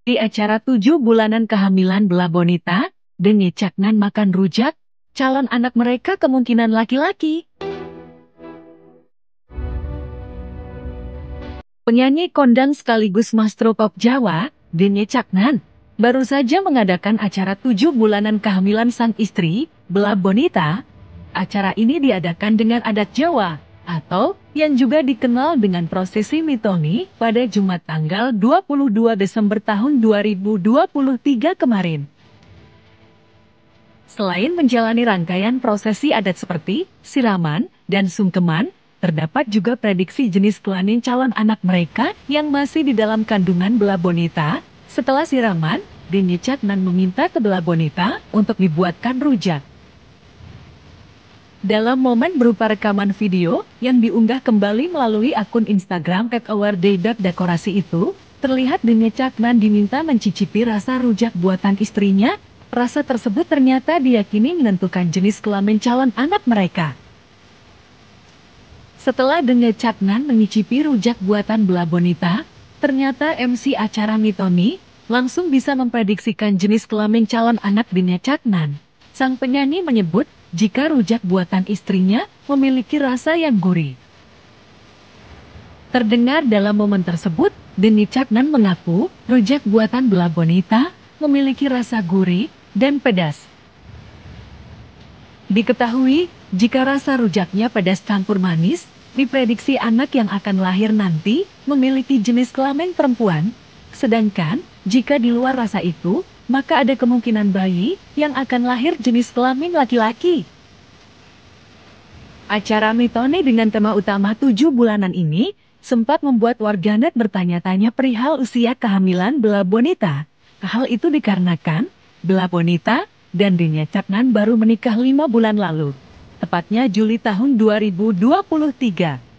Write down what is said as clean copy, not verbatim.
Di acara 7 bulanan kehamilan Bella Bonita, Denny Caknan makan rujak, calon anak mereka kemungkinan laki-laki. Penyanyi kondang sekaligus maestro pop Jawa, Denny Caknan, baru saja mengadakan acara 7 bulanan kehamilan sang istri, Bella Bonita. Acara ini diadakan dengan adat Jawa, atau yang juga dikenal dengan prosesi mitoni pada Jumat tanggal 22 Desember tahun 2023 kemarin. Selain menjalani rangkaian prosesi adat seperti siraman dan sungkeman, terdapat juga prediksi jenis kelamin calon anak mereka yang masih di dalam kandungan Bella Bonita. Setelah siraman, Denny Caknan meminta ke Bella Bonita untuk dibuatkan rujak. Dalam momen berupa rekaman video yang diunggah kembali melalui akun Instagram @ourday.dekorasi itu, terlihat Denny Caknan diminta mencicipi rasa rujak buatan istrinya. Rasa tersebut ternyata diyakini menentukan jenis kelamin calon anak mereka. Setelah Denny Caknan mencicipi rujak buatan Bella Bonita, ternyata MC acara mitoni langsung bisa memprediksikan jenis kelamin calon anak Denny Caknan. Sang penyanyi menyebut jika rujak buatan istrinya memiliki rasa yang gurih. Terdengar dalam momen tersebut, Denny Caknan mengaku rujak buatan Bella Bonita memiliki rasa gurih dan pedas. Diketahui, jika rasa rujaknya pedas campur manis, diprediksi anak yang akan lahir nanti memiliki jenis kelamin perempuan. Sedangkan, jika di luar rasa itu, maka ada kemungkinan bayi yang akan lahir jenis kelamin laki-laki. Acara mitoni dengan tema utama 7 bulanan ini sempat membuat warganet bertanya-tanya perihal usia kehamilan Bella Bonita. Hal itu dikarenakan Bella Bonita dan Denny Caknan baru menikah 5 bulan lalu, tepatnya Juli tahun 2023.